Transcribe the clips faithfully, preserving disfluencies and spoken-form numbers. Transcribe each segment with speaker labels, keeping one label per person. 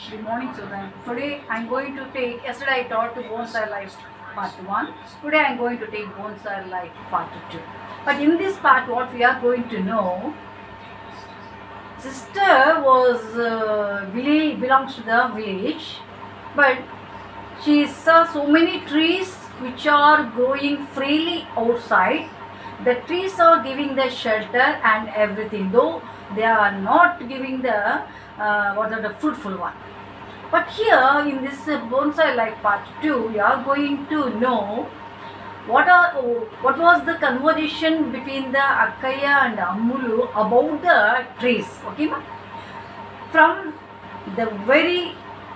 Speaker 1: Good morning, children. Today I am going to take, yesterday I taught to Bonsai Life part one. Today I am going to take Bonsai Life part two. But in this part, what we are going to know, sister was, uh, village, belongs to the village, but she saw so many trees which are growing freely outside. The trees are giving the shelter and everything, though they are not giving the uh, what are the fruitful one. But here in this uh, Bonsai Life part two, we are going to know what are what was the conversation between the Akkaya and Ammulu about the trees. Okay, ma? From the very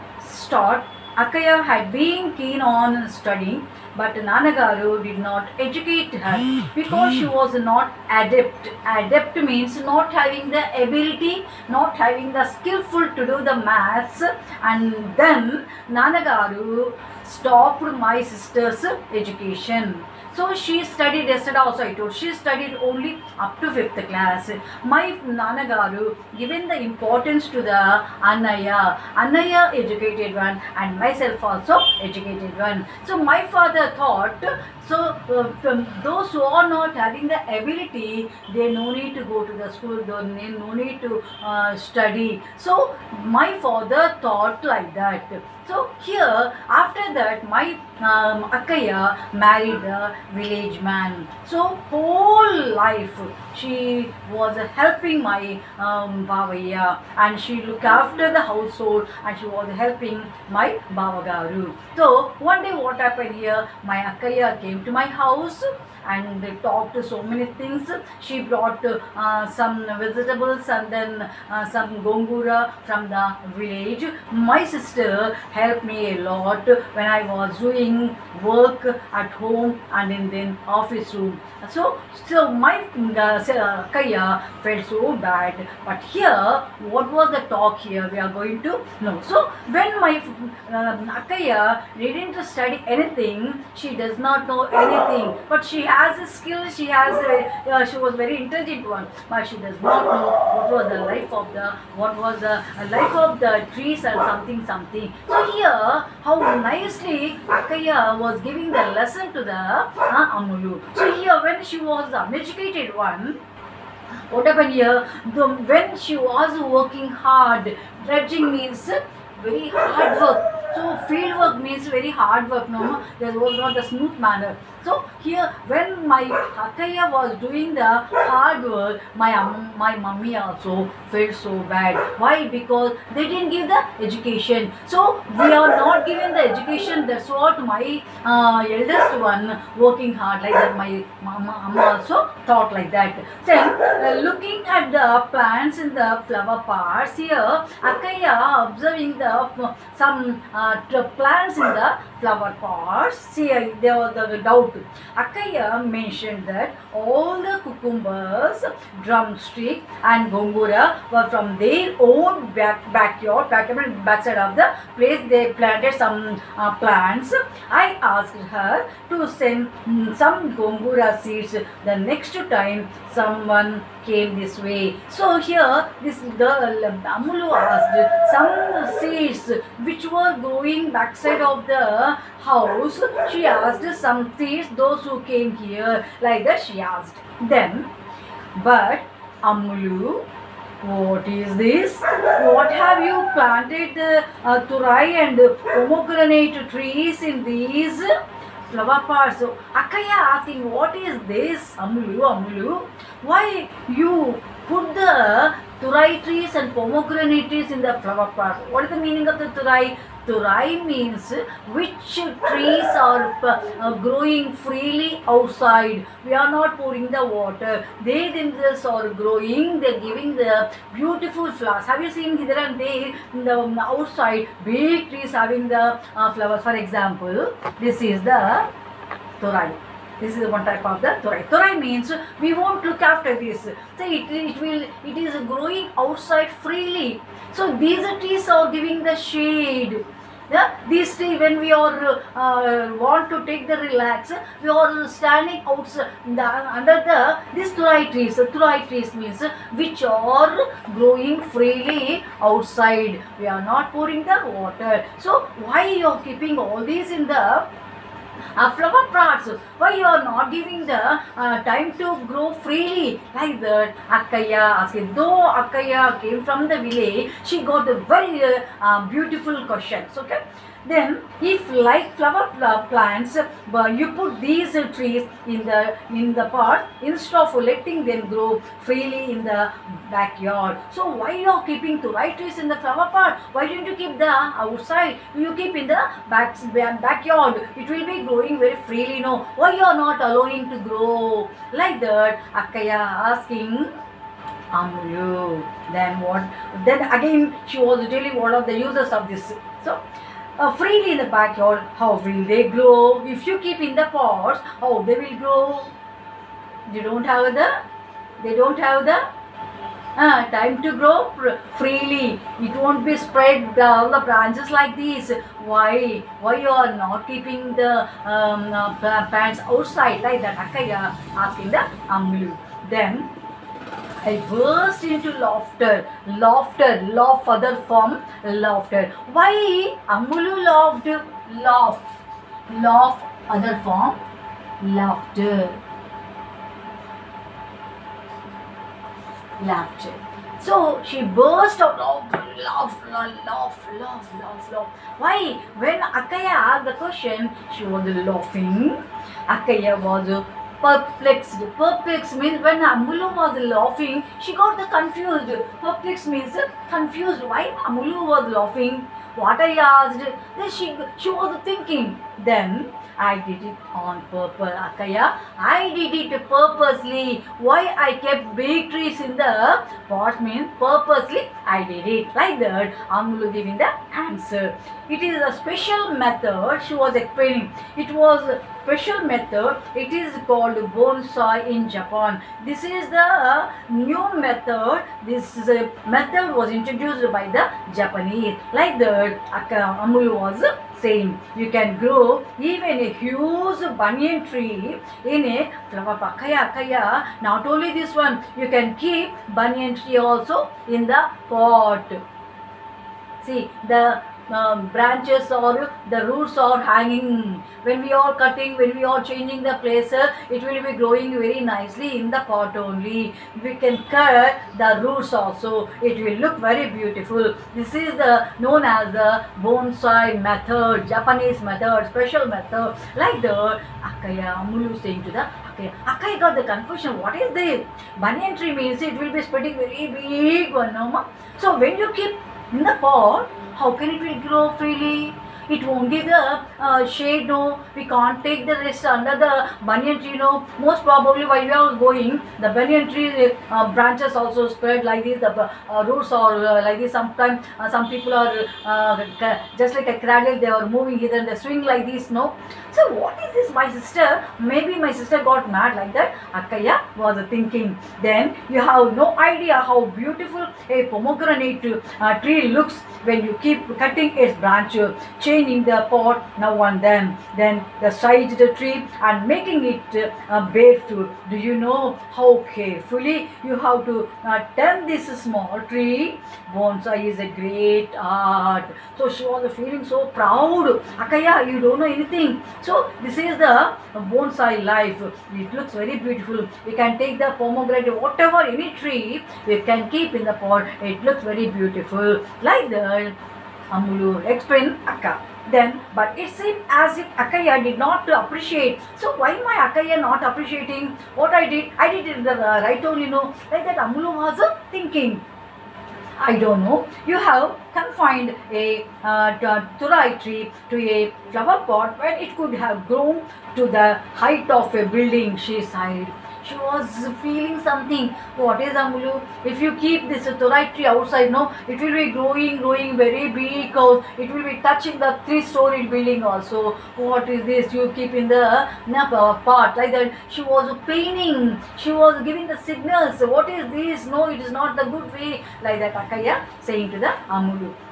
Speaker 1: start, Akkaya had been keen on studying, but Nanagaru did not educate her because she was not adept. Adept means not having the ability, not having the skillful to do the maths, and then Nanagaru stopped my sister's education. So she studied, yesterday also I told, she studied only up to fifth class. My Nanagaru given the importance to the Annaya. Annaya educated one and myself also educated one. So my father thought, so uh, from those who are not having the ability, they no need to go to the school, they no need to uh, study. So my father thought like that. So here, after that, my um, Akkaya married a village man. So whole life she was helping my um, Bavaya, and she looked after the household, and she was helping my Bavagaru. So one day what happened here, my Akkaya came to my house and they talked so many things. She brought uh, some vegetables and then uh, some gongura from the village. My sister helped me a lot when I was doing work at home and in the office room. So, so my uh, Kaya felt so bad. But here, what was the talk here? We are going to know. So, when my uh, Akaya didn't study anything, she does not know anything, but she has a skill, she has a, uh, she was very intelligent one, but she does not know what was the life of the, what was the life of the trees or something, something. So here, how nicely Akaya was giving the lesson to the uh, Ammulu. So here, when she was the uneducated one, what happened here, the, when she was working hard, dredging means very hard work. So field work means very hard work, no? There was not a smooth manner. So here, when my Akkaya was doing the hard work, my um, my mummy also felt so bad. Why? Because they didn't give the education. So we are not given the education. That's what my uh, eldest one working hard like that. My mama, mama also thought like that. Then uh, looking at the plants in the flower pots here, Akkaya observing the uh, some uh, plants in the flower pots. See, there was the doubt. Akkaya mentioned that all the cucumbers, drumstick and gongura were from their own back, backyard, back, backside of the place they planted some uh, plants. I asked her to send mm, some gongura seeds the next time someone came this way. So here this girl Ammulu asked some seeds which were growing backside of the house. She asked some seeds those who came here, like that she asked. Then, but Ammulu, what is this? What have you planted the uh, turai and pomegranate trees in these flower pots? So Akkaya asking, what is this? Ammulu, Ammulu, why you put the turai trees and pomegranate trees in the flower pots? What is the meaning of the turai? Turai means which trees are uh, growing freely outside. We are not pouring the water. They themselves are growing. They are giving the beautiful flowers. Have you seen here and there in the outside big trees having the uh, flowers? For example, this is the turai. This is one type of the turai. Turai means we won't look after this. So it, it will it is growing outside freely. So these trees are giving the shade. Yeah? These tree, when we are uh, want to take the relax, we are standing outside the, under the these turai trees. Turai trees means which are growing freely outside. We are not pouring the water. So why you are keeping all these in the uh, flower pots? Why you are not giving the uh, time to grow freely like that? Akkaya asking. Though Akkaya came from the village, she got a very uh, uh, beautiful questions. Okay. Then, if like flower plants, uh, you put these uh, trees in the in the pot instead of letting them grow freely in the backyard. So why you are keeping turai trees in the flower pot? Why don't you keep the outside? You keep in the back backyard. It will be growing very freely. No, why you are not allowing to grow like that? Akkaya asking Amulu. Then what? Then again she was telling what are the uses of this. So. Uh, freely in the backyard, how will they grow? If you keep in the pots, how they will grow? They don't have the, they don't have the uh, time to grow freely. It won't be spread all the branches like this. Why? Why you are not keeping the um, uh, plants outside like that? Akkaya asking the Amulu. Then I burst into laughter, laughter, laugh other form, laughter. Why Amulu laughed? Laugh, laugh other form, laughter, laughter. So she burst out, laugh, laugh, laugh, laugh, laugh, laugh. Why? When Akkaya asked the question, she was laughing. Akkaya was perplexed. Perplexed means when Amulu was laughing, she got the confused. Perplexed means confused. Why Amulu was laughing? What I asked, then she she was thinking. Then I did it on purpose, Akkaya. I did it purposely. Why I kept big trees in the pot means purposely I did it. Like that, Amulu giving the answer. It is a special method she was explaining. It was a special method. It is called bonsai in Japan. This is the new method. This is a method was introduced by the Japanese. Like that, Amulu was saying you can grow even a huge banyan tree in a flower pot. Akkaya, Akkaya, not only this one, you can keep banyan tree also in the pot. See, the um, branches or the roots are hanging. When we are cutting, when we are changing the place, uh, it will be growing very nicely in the pot only. We can cut the roots also. It will look very beautiful. This is the known as the bonsai method, Japanese method, special method. Like the Akkaya, Amulu saying to the Akkaya. Akkaya got the confusion. What is the banyan tree means? It will be spreading very big one. No? So when you keep in the pot, how can it will grow freely? It won't give the uh, shade, no. We can't take the rest under the banyan tree, no. Most probably while we are going, the banyan tree uh, branches also spread like this. The uh, roots are uh, like this. Sometimes uh, some people are uh, just like a cradle. They are moving here and they swing like this, no. So what is this, my sister? Maybe my sister got mad like that. Akkaya was thinking. Then you have no idea how beautiful a pomegranate uh, tree looks when you keep cutting its branch, changing the pot now and then, then the size of the tree and making it uh, bear fruit. Do you know how carefully you have to uh, turn this small tree? Bonsai is a great art. So she was feeling so proud. Akkaya, you don't know anything. So this is the bonsai life. It looks very beautiful. We can take the pomegranate, whatever, any tree, we can keep in the pot. It looks very beautiful. Like that, Amulu explained Akka. Then, but it seemed as if Akkaya did not appreciate. So why my Akkaya not appreciating what I did? I did it the right only, no. Like that, Amulu was uh, thinking. I don't know. You have confined a uh, turai tree to a flower pot when it could have grown to the height of a building, she sighed. She was feeling something. What is Amulu? If you keep this turai tree outside, no, it will be growing, growing very big. It will be touching the three-story building also. What is this? You keep in the uh, pot like that. She was paining. She was giving the signals. What is this? No, it is not the good way. Like that, Akkaya saying to the Amulu.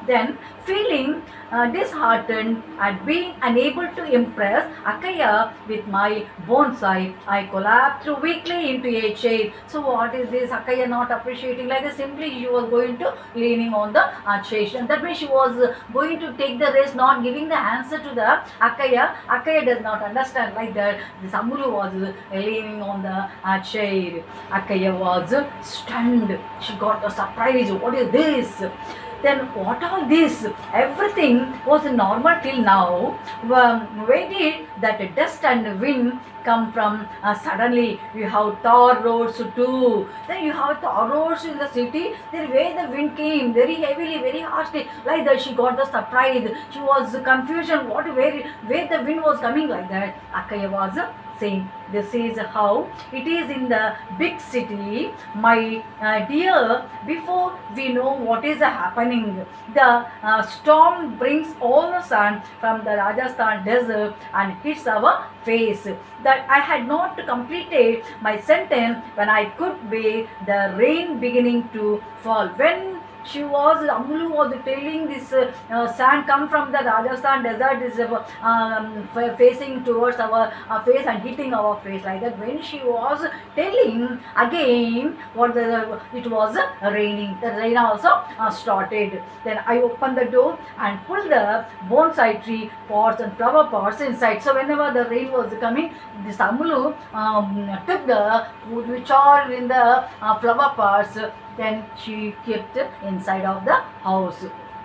Speaker 1: Then, feeling uh, disheartened at being unable to impress Akaya with my bonsai, I collapsed weakly into a chair. So, what is this? Akaya not appreciating like this? Simply, she was going to leaning on the uh, chair. And that means she was uh, going to take the rest, not giving the answer to the Akaya. Akaya does not understand like that. This Amulu was uh, leaning on the uh, chair. Akaya was uh, stunned. She got a surprise. What is this? Then what all this? Everything was normal till now. Um, where did that dust and wind come from? Uh, suddenly you have tar roads too. Then you have tar roads in the city. Then where the wind came very heavily, very harshly, like that she got the surprise. She was confusion. What where where the wind was coming like that? Akaya was uh, saying, this is how it is in the big city, my uh, dear. Before we know what is uh, happening, the uh, storm brings all the sun from the Rajasthan desert and hits our face. That I had not completed my sentence when I could be the rain beginning to fall. When she was, Amulu was telling this uh, uh, sand come from the Rajasthan desert is uh, um, facing towards our uh, face and hitting our face like that. When she was telling again what the it was uh, raining, the rain also uh, started. Then I opened the door and pulled the bonsai tree pots and flower pots inside. So whenever the rain was coming, this Amulu um, took the wood which are in the uh, flower pots. Then she kept inside of the house.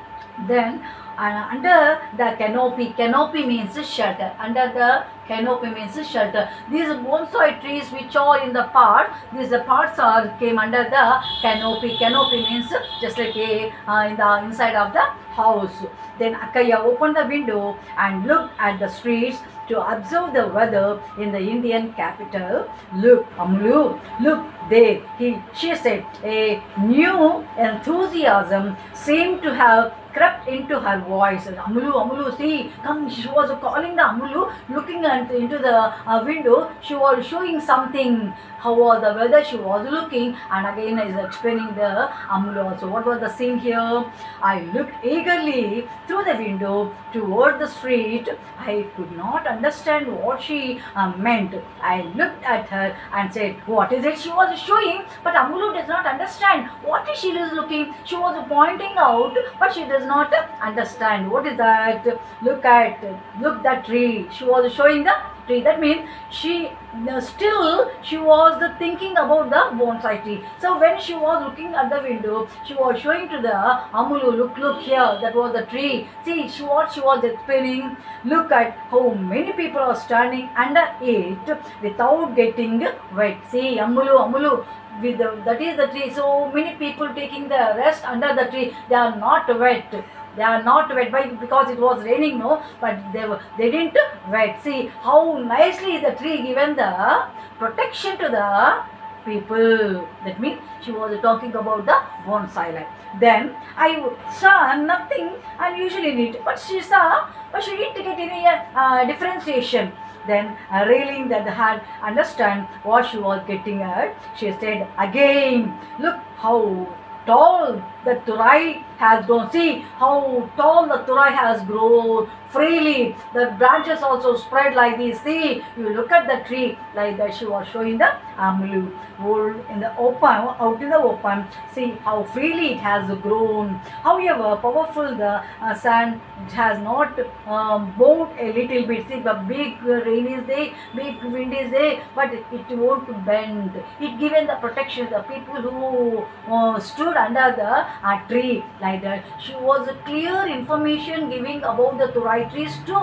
Speaker 1: Then uh, under the canopy, canopy means shelter. Under the canopy means shelter. These bonsai trees which are in the part, these parts are came under the canopy. Canopy means just like a uh, in the inside of the house. Then Akaya opened the window and looked at the streets to observe the weather in the Indian capital. Look, Amulu, look there, he, she said. A new enthusiasm seemed to have crept into her voice. Amulu, Amulu, see, come. She was calling the Amulu, looking at, into the uh, window. She was showing something. How was the weather? She was looking, and again is explaining the Amulu also. What was the scene here? I looked eagerly through the window toward the street. I could not understand what she uh, meant. I looked at her and said, what is it she was showing? But Amulu does not understand what she is looking. She was pointing out, but she does not understand. What is that? Look at, look that tree. She was showing the tree. That means she uh, still she was uh, thinking about the bonsai tree. So when she was looking at the window, she was showing to the Amulu, look, look here, that was the tree. See, she what she was explaining. Look at how many people are standing under it without getting wet. See, Amulu, Amulu, with the, that is the tree. So many people taking the rest under the tree. They are not wet. They are not wet by because it was raining, no, but they were they didn't wet. See how nicely the tree given the protection to the people. That means she was talking about the bonsai life. Then I saw nothing unusual in it, but she saw, but she didn't get any uh, differentiation. Then uh, railing that had understand what she was getting at, she said again, look how tall the turai has grown. See how tall the turai has grown freely. The branches also spread like this. See, you look at the tree like that. She was showing the Amulu in the open, out in the open. See how freely it has grown. However powerful the uh, sand has not um, bowed a little bit. See, the big rain is there, big wind is there, but it, it won't bend. It given the protection. The people who uh, stood under the uh, tree like that. She was a clear information giving about the turai trees to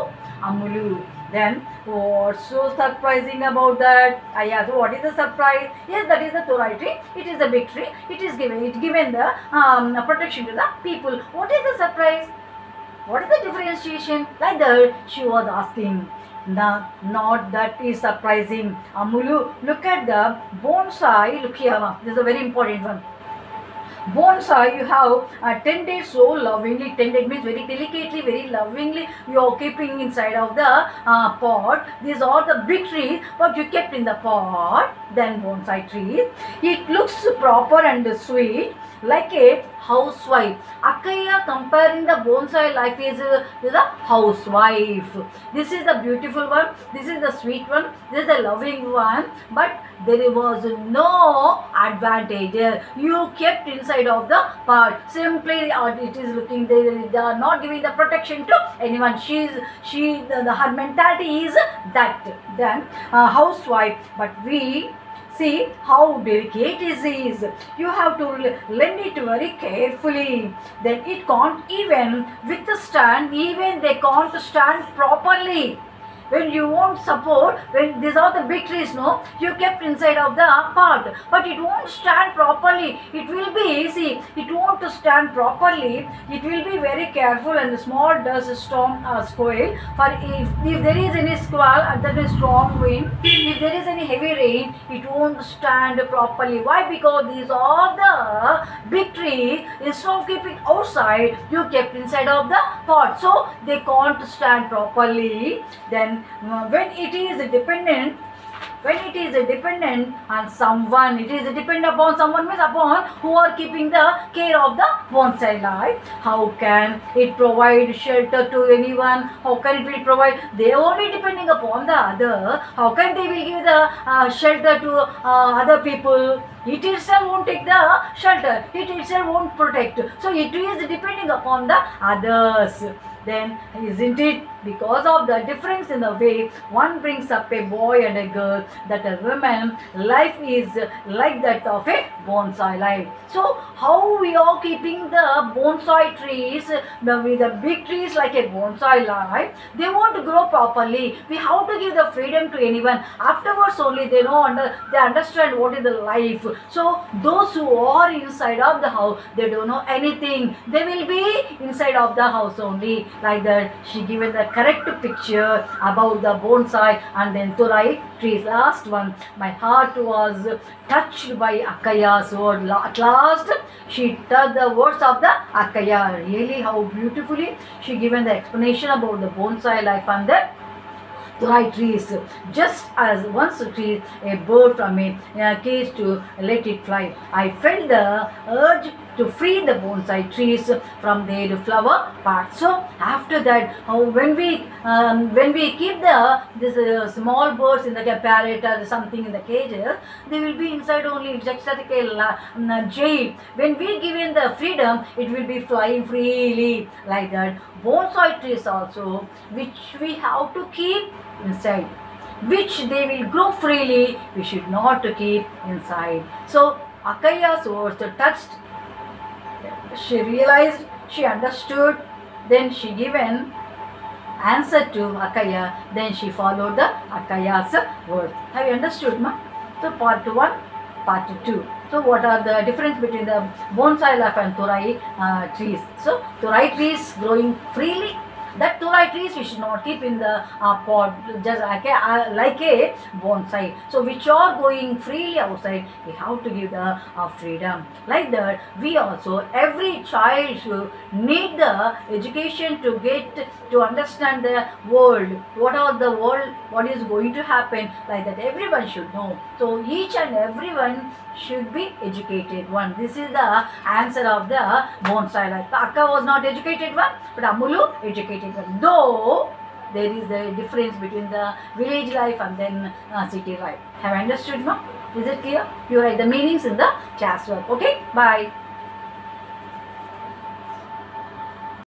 Speaker 1: Amulu. Then what's so surprising about that? I asked, what is the surprise? Yes, that is the turai tree. It is a big tree. It is given it given the um, protection to the people. What is the surprise? What is the differentiation? Like that she was asking. No, not that is surprising. Amulu, look at the bonsai. Look here, this is a very important one. Bonsai, you have uh, tended so lovingly. Tended means very delicately, very lovingly. You are keeping inside of the uh, pot. These are the big trees, but you kept in the pot. Then bonsai trees. It looks proper and sweet. like a housewife. Akkaya comparing the bonsai life is uh, with a housewife. This is the beautiful one, this is the sweet one, this is the loving one, but there was no advantage. You kept inside of the part. Simply uh, it is looking, they, they are not giving the protection to anyone. She is, she, the, the, her mentality is that. Then uh, housewife, but we see how delicate it is. You have to lend it very carefully. Then it can't even withstand, even they can't stand properly. When you won't support, when these are the big trees, no, you kept inside of the part, but it won't stand properly. It will be, see, it won't stand properly. It will be very careful, and the small dust storm uh, spoil. For if, if there is any squall, and there is strong wind, if there is any heavy rain, it won't stand properly. Why? Because these are the big trees. Instead of keeping outside, you kept inside of the pot, so they can't stand properly. Then uh, when it is dependent, when it is dependent on someone, it is dependent upon someone, means upon who are keeping the care of the bonsai life. How can it provide shelter to anyone? How can it will provide? They are only depending upon the other. How can they will give the uh, shelter to uh, other people? It itself won't take the shelter. It itself won't protect. So it is depending upon the others. Then isn't it because of the difference in the way one brings up a boy and a girl, that a woman life is like that of a bonsai life. So how we are keeping the bonsai trees, the, with the big trees like a bonsai life, they won't grow properly. We have to give the freedom to anyone. Afterwards only they know, under, they understand what is the life. So those who are inside of the house, they don't know anything. They will be inside of the house only. Like that, she given the correct picture about the bonsai and then Turai trees. Last one, my heart was touched by Akkaya's word. At last, she touched the words of the Akkaya. Really, how beautifully she given the explanation about the bonsai life and the Turai trees. Just as once a tree, a bird from a, a cage to let it fly, I felt the urge to free the bonsai trees from their flower parts. So after that, uh, when we um, when we keep the this uh, small birds in the parrot or something in the cages, they will be inside only, just like a um, jail. When we give in the freedom, it will be flying freely like that. Bonsai trees also, which we have to keep inside, which they will grow freely, we should not to keep inside. So Akkaya's words touched. She realized, she understood, then she given answer to Akkaya, then she followed the Akkaya's word. Have you understood, ma? So part one, part two. So what are the difference between the bonsai life and Turai uh, trees? So Turai trees growing freely. That Turai trees we should not keep in the uh, pot, just like a, uh, like a bonsai. So which are going freely outside, we have to give the uh, freedom. Like that, we also, every child should need the education to get to understand the world. What are the world, what is going to happen, like that everyone should know. So each and everyone should be educated one. This is the answer of the bonsai life. Akka was not educated one, but Amulu educated one. Though there is a difference between the village life and then uh, city life. Have you understood, ma? Is it clear? You write the meanings in the classwork. Okay, bye.